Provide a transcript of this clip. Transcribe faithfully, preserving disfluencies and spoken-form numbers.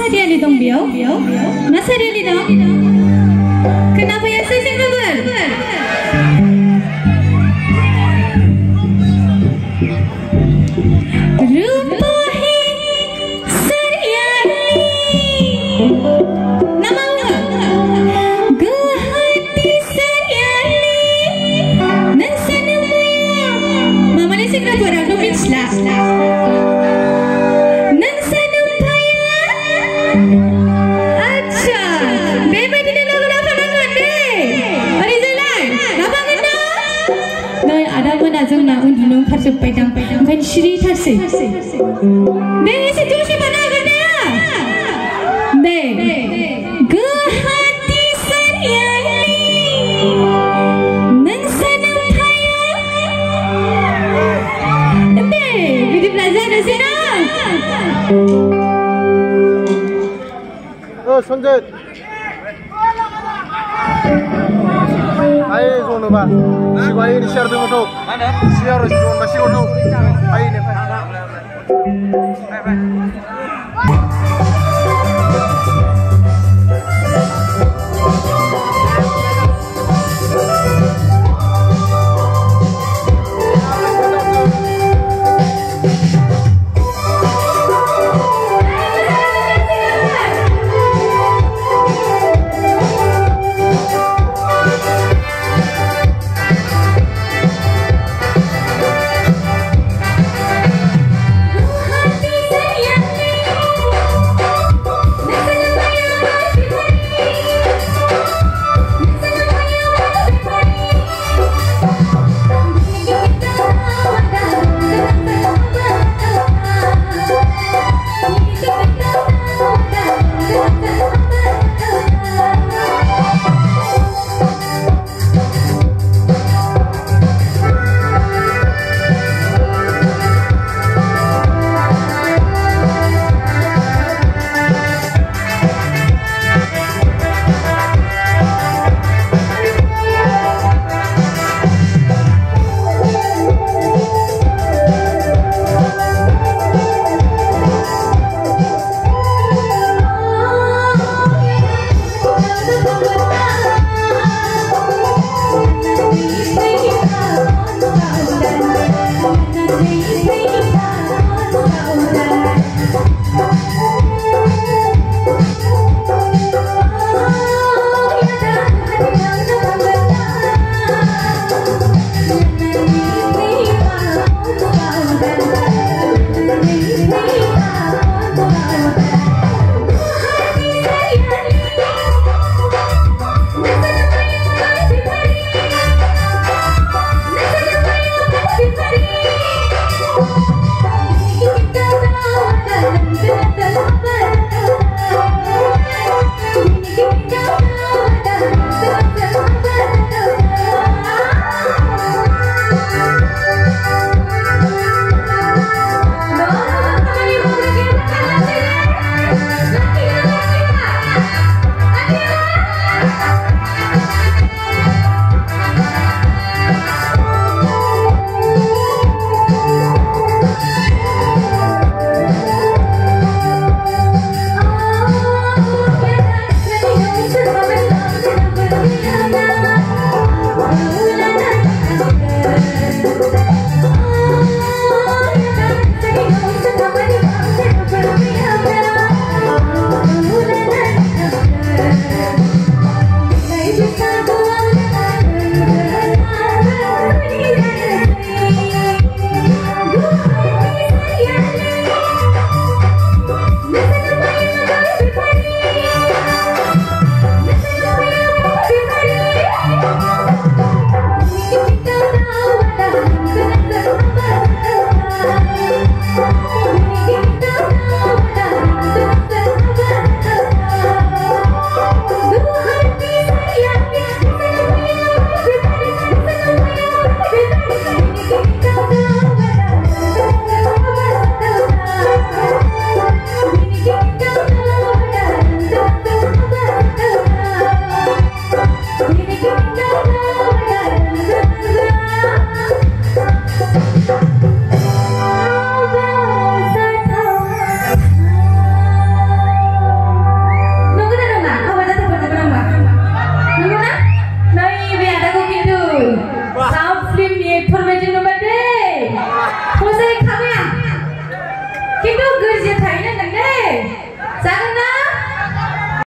Arieli dong Biau? Mas Arieli dong? Kenapa ya saya sing kabar? Rupahi Sariali nama Guhati Sariali Nansana Maya Mama ni sing kabar aku bincla Nansana Maya Acha Bebe di dalam apa nak ni? Hari jalan apa kena? Noi ada mana jom nak undunung khasuk pedang pedang kan Shri thase. Deh isi joshi mana kena? Deh Guhati Sariali Nansana Maya Deh video belajar dah sini. Oh Sanjay. Ayo zono ba. Si bayi ni share demo tu. Mana? Share zono masih zono. Ayo ni. Bye bye. Thank you.